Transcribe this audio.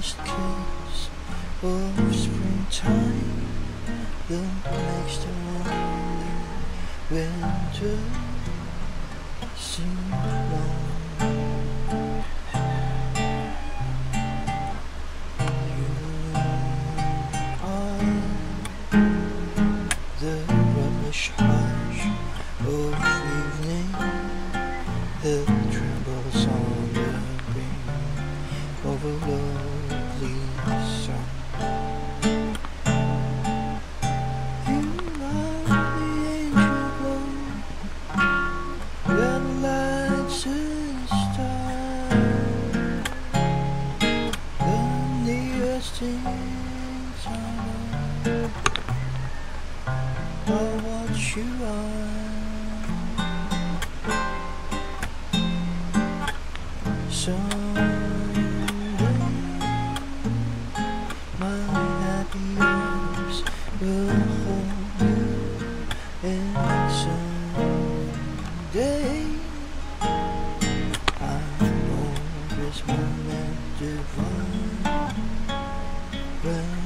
last kiss of springtime, the next wonder winter seemed long. You are the rubbish hush of evening that trembles on the beam of a lovely sun. You are the angel glow that lights a star, the nearest things I know are what you are. Someday my happy arms will hold you, and someday I'll know this moment divine. Well,